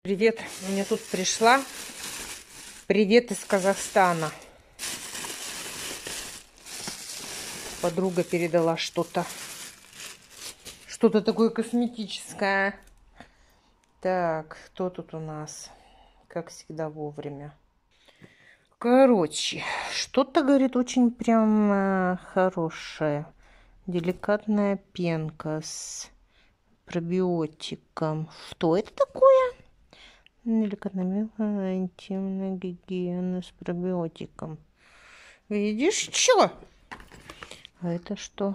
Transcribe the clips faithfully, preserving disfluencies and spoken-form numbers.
Привет, мне тут пришла. Привет из Казахстана. Подруга передала что-то. Что-то такое косметическое. Так, кто тут у нас? Как всегда вовремя. Короче, что-то, говорит, очень прям э, хорошее. Деликатная пенка с пробиотиком. Что это такое? Деликатная интимная гигиена с пробиотиком. Видишь, что? А это что?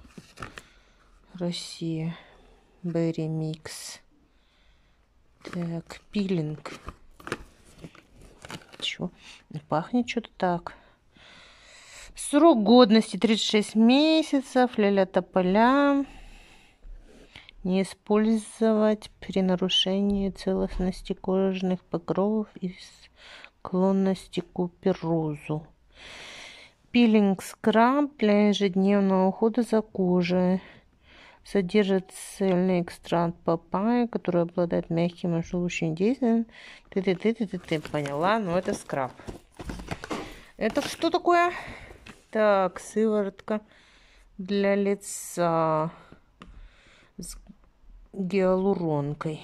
Россия. Берри микс. Так, пилинг. Чё? Пахнет что-то так. Срок годности тридцать шесть месяцев. Ля-ля тополя. Не использовать при нарушении целостности кожных покровов и склонности к куперозу. Пилинг-скраб для ежедневного ухода за кожей. Содержит цельный экстракт папайи, который обладает мягким и шелушащим действием. Ты-ты-ты-ты-ты поняла? Ну, это скраб. Это что такое? Так, сыворотка для лица с гиалуронкой.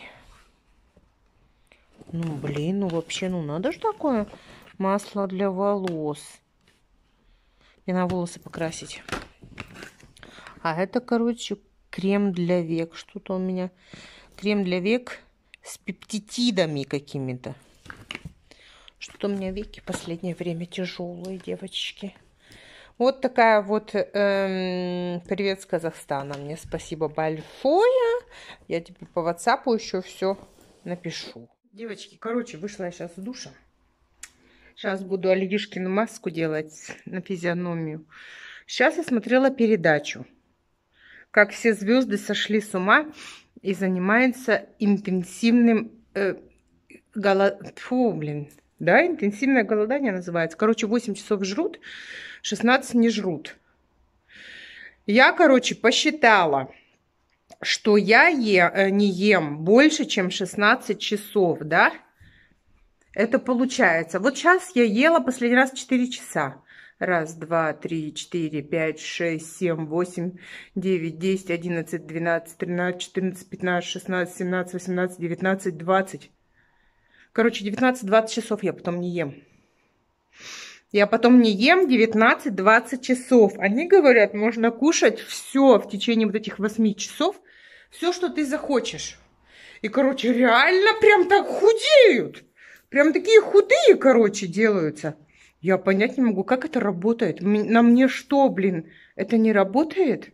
Ну, блин, ну вообще, ну надо же такое. Масло для волос. И на волосы покрасить. А это, короче, крем для век. Что-то у меня крем для век с пептидами какими-то. Что-то у меня веки в последнее время тяжелые, девочки. Вот такая вот эм, привет с Казахстана. Мне спасибо большое. Я тебе по ватсапу еще все напишу. Девочки, короче, вышла я сейчас из душа. Сейчас буду Алишкину маску делать на физиономию. Сейчас я смотрела передачу, как все звезды сошли с ума и занимаются интенсивным э, голо... Фу, блин. Да, интенсивное голодание называется. Короче, восемь часов жрут, шестнадцать не жрут. Я, короче, посчитала, что я е, не ем больше, чем шестнадцать часов, да? Это получается. Вот сейчас я ела последний раз четыре часа. Раз, два, три, четыре, пять, шесть, семь, восемь, девять, десять, одиннадцать, двенадцать, тринадцать, четырнадцать, пятнадцать, шестнадцать, семнадцать, восемнадцать, девятнадцать, двадцать. Короче, девятнадцать-двадцать часов я потом не ем. Я потом не ем девятнадцать-двадцать часов. Они говорят, можно кушать все в течение вот этих восьми часов. Все, что ты захочешь. И, короче, реально прям так худеют. Прям такие худые, короче, делаются. Я понять не могу, как это работает. На мне что, блин, это не работает?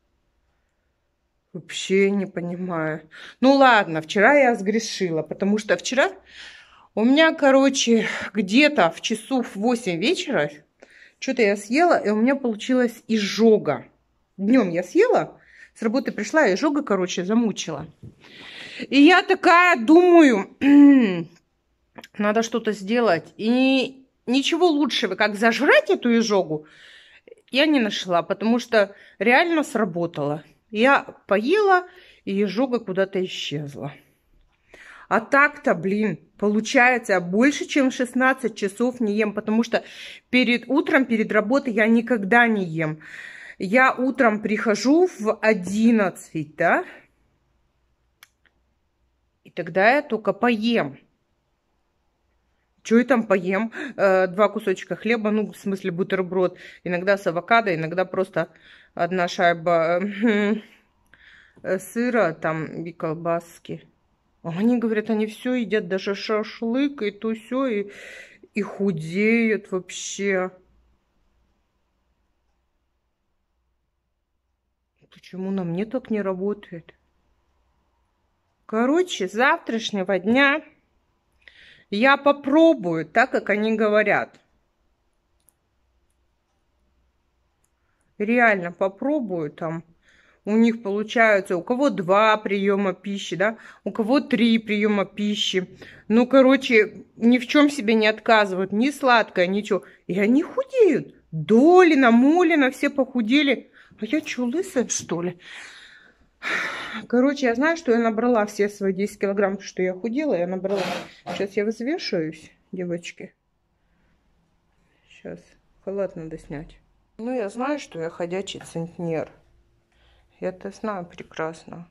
Вообще не понимаю. Ну ладно, вчера я сгрешила, потому что вчера у меня, короче, где-то в часов восемь вечера что-то я съела, и у меня получилась изжога. Днем я съела, с работы пришла, и изжога, короче, замучила. И я такая думаю, надо что-то сделать. И ничего лучшего, как зажрать эту изжогу, я не нашла, потому что реально сработало. Я поела, и изжога куда-то исчезла. А так-то, блин, получается, я больше, чем шестнадцать часов не ем, потому что перед утром, перед работой я никогда не ем. Я утром прихожу в одиннадцать, да? И тогда я только поем. Что я там поем? Э, два кусочка хлеба, ну, в смысле бутерброд. Иногда с авокадо, иногда просто одна шайба э, сыра там и колбаски. Они говорят, они все едят, даже шашлык и то все, и, и худеют вообще. Почему на мне так не работает? Короче, с завтрашнего дня я попробую, так как они говорят. Реально попробую там. У них получается, у кого два приема пищи, да, у кого три приема пищи. Ну, короче, ни в чем себе не отказывают, ни сладкое, ничего. И они худеют. Долина, Молина, все похудели. А я что, лысая, что ли? Короче, я знаю, что я набрала все свои десять килограмм, что я худела, я набрала. Сейчас я взвешиваюсь, девочки. Сейчас халат надо снять. Ну, я знаю, что я ходячий центнер. Я это знаю прекрасно.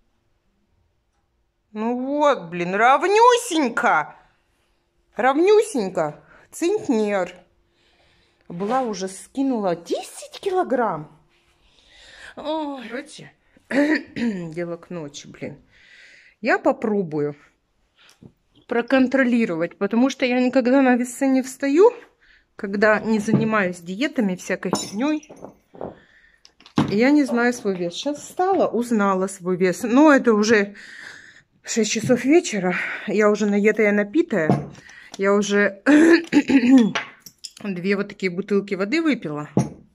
Ну вот, блин, равнюсенько. Равнюсенько. Центнер. Была уже, скинула десять килограмм. Ой, короче, дело к ночи, блин. Я попробую проконтролировать, потому что я никогда на весы не встаю, когда не занимаюсь диетами, всякой фигней. Я не знаю свой вес. Сейчас встала, узнала свой вес. Но это уже шесть часов вечера. Я уже наетая, напитая. Я уже две вот такие бутылки воды выпила.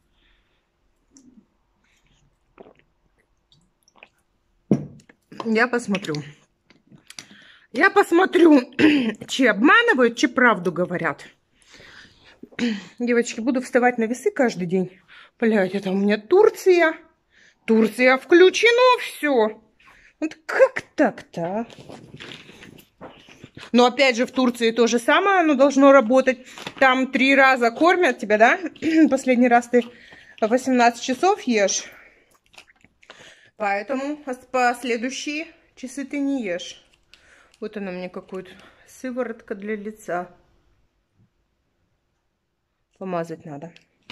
Я посмотрю. Я посмотрю, чи обманывают, чи правду говорят. Девочки, буду вставать на весы каждый день. Блядь, это у меня Турция. Турция включено все. Вот как так-то? Но опять же в Турции то же самое, оно должно работать. Там три раза кормят тебя, да? Последний раз ты восемнадцать часов ешь. Поэтому последующие часы ты не ешь. Вот она мне какую-то сыворотка для лица. Помазать надо.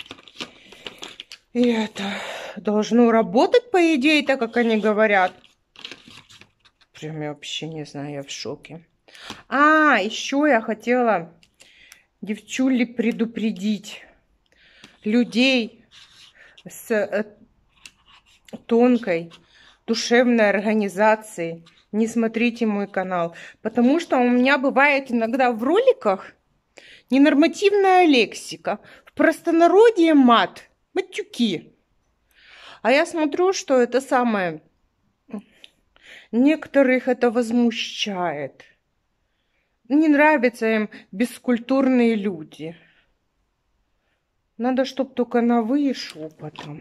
И это должно работать, по идее, так как они говорят. Прям я вообще не знаю, я в шоке. А, еще я хотела, девчули, предупредить людей с тонкой душевной организацией. Не смотрите мой канал, потому что у меня бывает иногда в роликах ненормативная лексика, в простонародье мат, матюки. А я смотрю, что это самое, некоторых это возмущает. Не нравятся им бескультурные люди. Надо, чтобы только на вы и шепотом.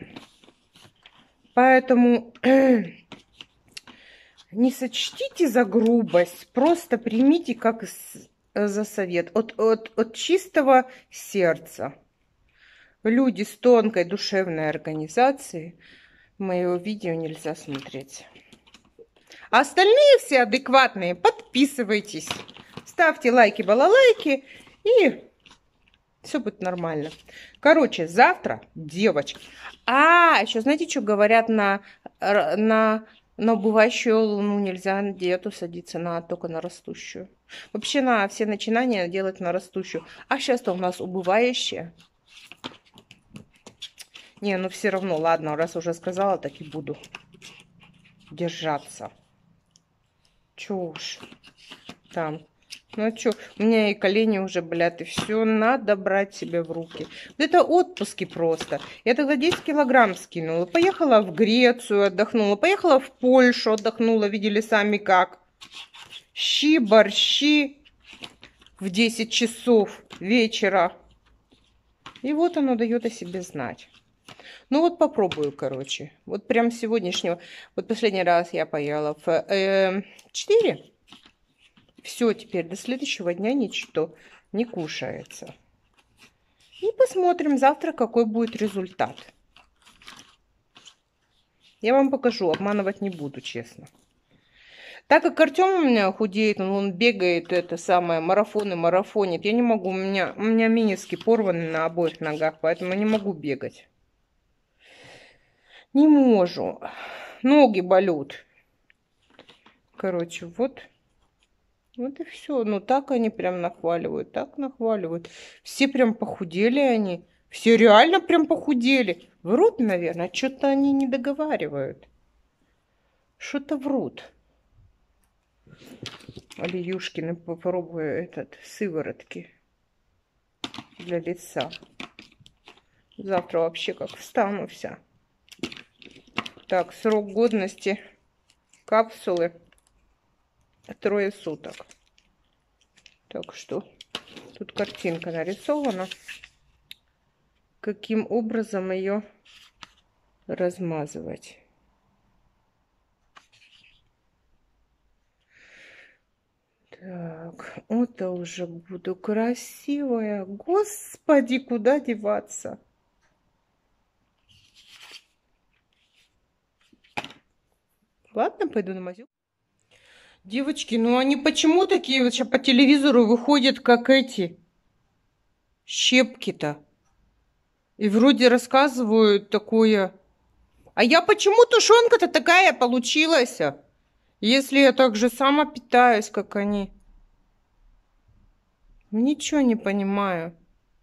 Поэтому не сочтите за грубость, просто примите как за совет от, от, от чистого сердца. Люди с тонкой душевной организацией, моего видео нельзя смотреть. А остальные все адекватные, подписывайтесь, ставьте лайки, балалайки, и все будет нормально. Короче, завтра, девочки. А, еще знаете, что говорят на, на, на убывающую луну? Нельзя на диету садиться, на, только на растущую. Вообще на все начинания делать на растущую. А сейчас-то у нас убывающая. Не, ну все равно, ладно, раз уже сказала, так и буду держаться. Чё уж там. Ну а чё, у меня и колени уже болят, и все, надо брать себе в руки. Вот это отпуски просто. Я тогда десять килограмм скинула. Поехала в Грецию, отдохнула. Поехала в Польшу, отдохнула. Видели сами как. Щи, борщи в десять часов вечера. И вот оно дает о себе знать. Ну вот попробую, короче. Вот прям сегодняшнего. Вот последний раз я поела в э, четыре. Все, теперь до следующего дня ничто не кушается. И посмотрим завтра, какой будет результат. Я вам покажу, обманывать не буду, честно. Так как Артем у меня худеет, он, он бегает, это самое, марафоны, марафонит. Я не могу, у меня, у меня миниски порваны на обоих ногах, поэтому не могу бегать. Не могу. Ноги болят. Короче, вот. Вот и все. Ну так они прям нахваливают, так нахваливают. Все прям похудели они. Все реально прям похудели. Врут, наверное. Что-то они не договаривают. Что-то врут. Алиюшкины, попробую этот сыворотки для лица. Завтра вообще как встану вся. Так, срок годности капсулы трое суток. Так что тут картинка нарисована. Каким образом ее размазывать. Так, это уже буду красивая. Господи, куда деваться? Ладно, пойду на мазю. Девочки, ну они почему такие вот сейчас по телевизору выходят, как эти щепки-то? И вроде рассказывают такое. А я почему тушенка-то такая получилась? Если я так же сама питаюсь, как они. Ничего не понимаю.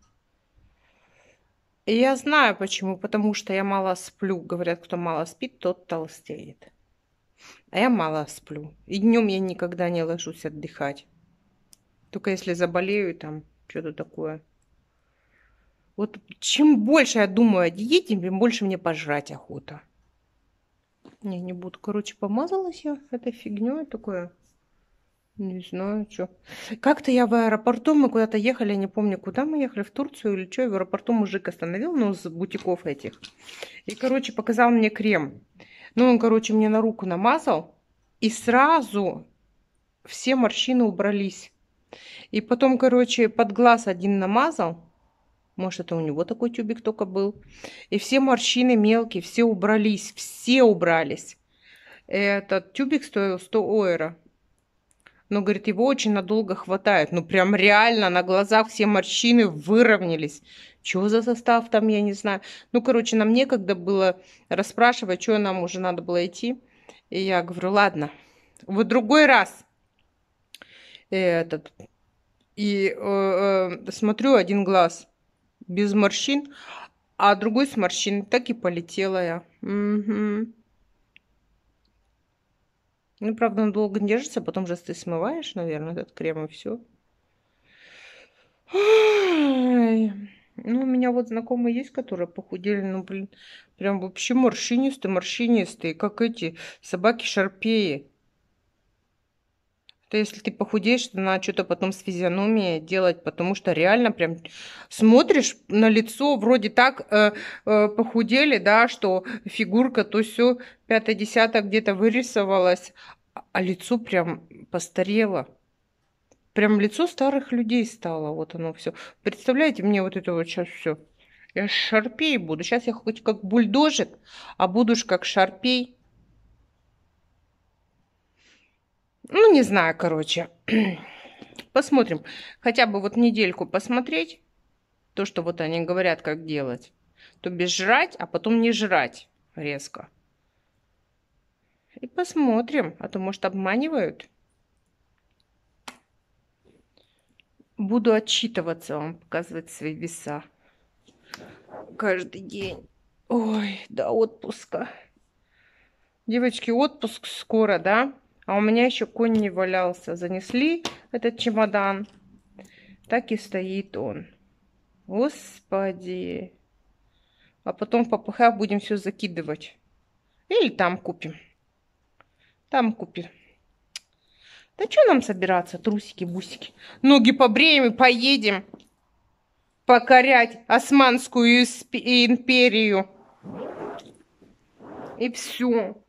И я знаю почему. Потому что я мало сплю. Говорят, кто мало спит, тот толстеет. А я мало сплю. И днем я никогда не ложусь отдыхать. Только если заболею, там что-то такое. Вот чем больше я думаю о диете, тем больше мне пожрать охота. Не, не буду. Короче, помазалась я этой фигней такое. Не знаю, что. Как-то я в аэропорту, мы куда-то ехали, не помню, куда мы ехали, в Турцию или что, и в аэропорту мужик остановил, ну, с бутиков этих. И, короче, показал мне крем. Ну, он, короче, мне на руку намазал, и сразу все морщины убрались. И потом, короче, под глаз один намазал. Может, это у него такой тюбик только был. И все морщины мелкие, все убрались, все убрались. Этот тюбик стоил сто евро. Но, говорит, его очень надолго хватает. Ну, прям реально на глазах все морщины выровнялись. Что за состав там, я не знаю. Ну, короче, нам некогда было расспрашивать, что нам уже надо было идти. И я говорю, ладно, в другой раз. Этот. И э, э, смотрю, один глаз без морщин, а другой с морщин. Так и полетела я. Угу. Ну, правда, он долго не держится, потом же ты смываешь, наверное, этот крем, и все. Ой. Ну, у меня вот знакомые есть, которые похудели, ну, блин, прям вообще морщинистые, морщинистые, как эти собаки-шарпеи. То если ты похудеешь, то надо что-то потом с физиономией делать, потому что реально прям смотришь на лицо, вроде так э, э, похудели, да, что фигурка то все пятое-десятое где-то вырисовалась, а лицо прям постарело. Прям лицо старых людей стало, вот оно все. Представляете, мне вот это вот сейчас все. Я шарпей буду. Сейчас я хоть как бульдожик, а буду ж как шарпей. Ну, не знаю, короче. Посмотрим. Хотя бы вот недельку посмотреть. То, что вот они говорят, как делать. То без жрать, а потом не жрать резко. И посмотрим. А то, может, обманывают. Буду отчитываться вам, показывать свои веса. Каждый день. Ой, до отпуска. Девочки, отпуск скоро, да? А у меня еще конь не валялся. Занесли этот чемодан. Так и стоит он. Господи. А потом в попыхах будем все закидывать. Или там купим. Там купим. Да что нам собираться, трусики-бусики? Ноги побреем и поедем покорять Османскую империю. И все.